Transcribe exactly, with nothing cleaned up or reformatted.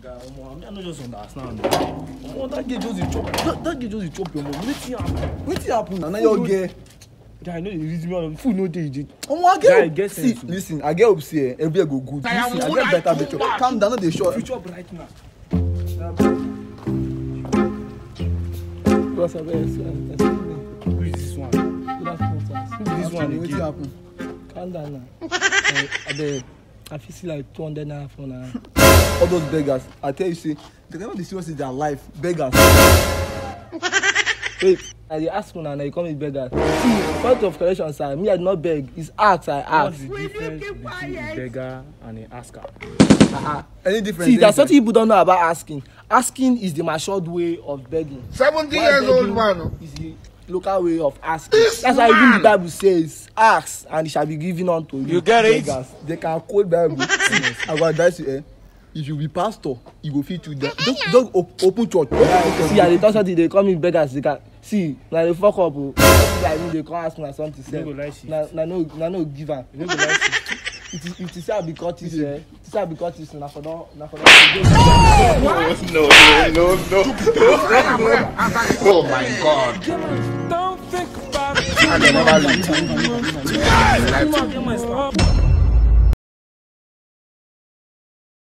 I don't just understand. That girl just a chop. That, that girl just a chop your mom. Wetin happen? Wetin happen? And now your girl. I know the reason why food no dey again. Omo, I get get see, listen, I get up here. Everywhere go good. Listen, I get better better. Calm down, no dey short. You chop right now. What's up, guys? Who is this one? Good afternoon, sir. Who is this one Wetin again? happen? Calm down now. I beg. I feel see like two hundred naira for now. All those beggars, I tell you, say, they never dey serious in their life. Beggars. Wait, I dey ask una and you come with beggars. See, point of correction, sir. Me, I did not beg. It's ask, I What's ask. the difference between a beggar and a asker? Uh-uh. Any difference? See, there's something people don't know about asking. Asking is the matured way of begging. seventy While years old begging man. is the local way of asking. That's why even the Bible says, ask and it shall be given unto you. You get it? Beggars, they can quote Bible. See, I go advise you, eh? If you be pastor, you go fit to them. Just, just op open church. See, I dey talk something, they call me beggars. They can see, now they fuck up. Oh. Like me, they come ask me something. You no go like shit. Now, now no, now no give am. You no go like shit. It is, it is say I be Curtis, eh? It is say I be Curtis. Na for don, na for don. No, no, no, no. Oh my God. Don't think about it. I can never leave. Come on, get my stuff.